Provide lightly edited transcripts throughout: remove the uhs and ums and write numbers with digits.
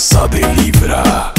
casa de Libra.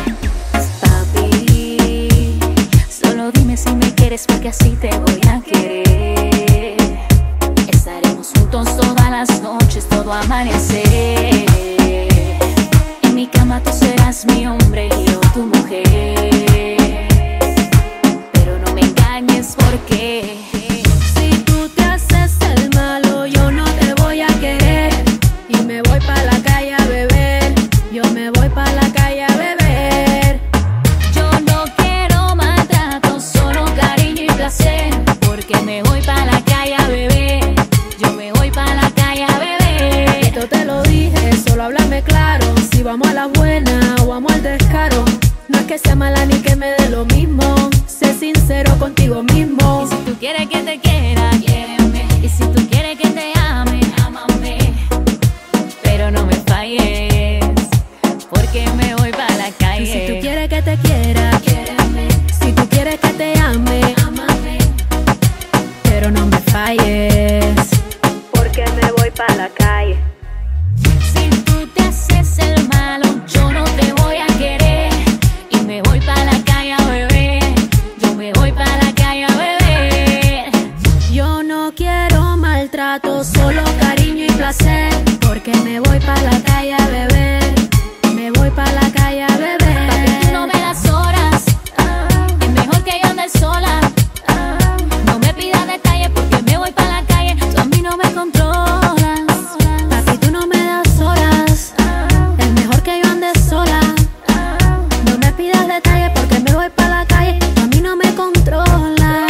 Papi, solo dime si me quieres porque así te voy a querer. Estaremos juntos todas las noches, todo amanecer. En mi cama tú serás mi hombre y yo tu mujer. Pero no me engañes porque si tú te haces el malo yo no te voy a querer. Y me voy pa' la calle a beber. Yo me voy pa' la calle a beber. Yo no quiero maltrato, solo cariño y placer. Porque me voy pa' la calle a beber. Yo me voy pa' la calle a beber. Esto te lo dije, solo háblame claro. Si vamos a la buena o vamos al descaro. No es que sea mala ni que me dé lo mismo. Sé sincero contigo mismo. Y si tú quieres que te quiera, quiéreme. Y si tú quieres que te ame, ámame. Pero no me falles, porque me voy pa' la calle. Y si tú quieres que te quiera, quiéreme. si tú quieres que te ame, Ámame. pero no me falles, porque me voy pa' la calle. Si tú te haces el malo, yo no te voy a querer. Y me voy pa' la calle a beber. Yo me voy pa' la calle a beber. Yo no quiero maltrato, solo cariño y placer. Porque me voy pa' la calle a beber. Me voy pa' la calle a beber. Papi, tú no me das horas. Es mejor que yo ande sola. No me pidas detalles porque me voy pa' la calle. Tú a mí no me controlas. Papi, tú no me das horas. Es mejor que yo ande sola. No me pidas detalles porque me voy pa' la calle. Tú a mí no me controla.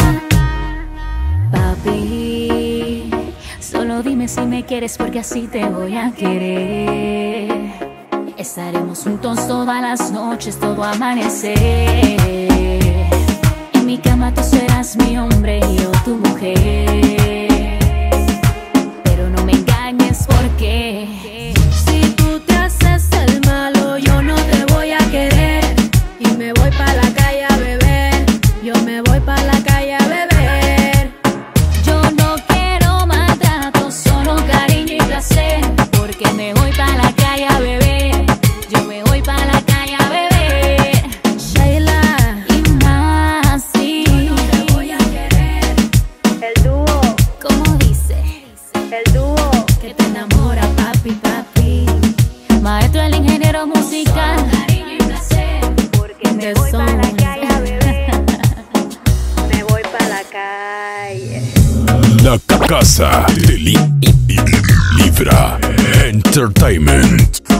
Papi, solo dime si me quieres porque así te voy a querer. Estaremos juntos todas las noches, todo amanecer. En mi cama tú serás mi hombre y yo tu mujer. Pero no me engañes porque Si tú te haces el malo, yo no te voy a querer. Y me voy pa' la calle a beber. Yo me voy pa' la calle a beber. yo no quiero maltrato, solo cariño y placer. Porque me voy pa' la calle a beber. Yo me voy pa' la calle a beber. Sheila, Y más, sí. no te voy a querer. El dúo, ¿Cómo dice? el dúo que te enamora, papi, papi. Maestro, el ingeniero musical. Cariño y placer. Porque me voy pa' la calle a beber. Me voy pa' la calle. La casa de Libra Entertainment.